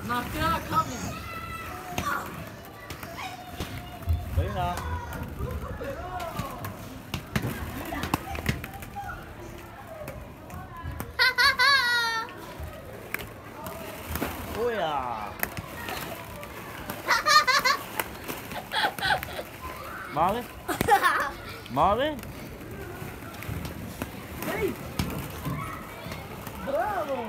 Martina coming. Martina. Oh ja. Marvin? Marvin? Hey! Bravo!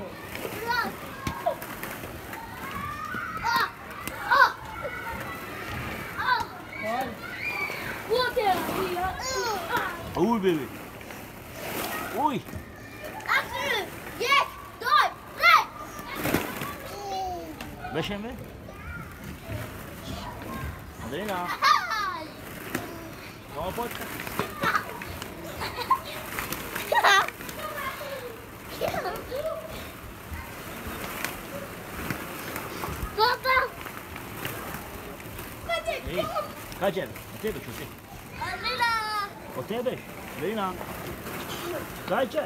Oj baby. Oj. Beşe mi? Martina. No pot. Ehi, Kaçer. O tebe čo si? O tebe? Martina. Kaçer.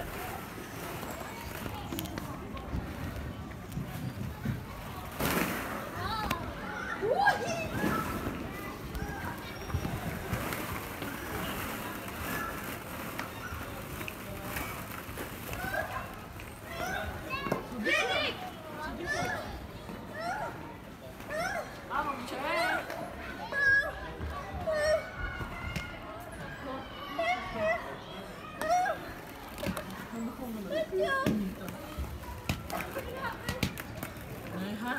Nej, här.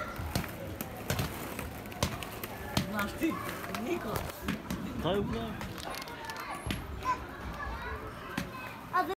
Znaš ti, Nikola. Kaj je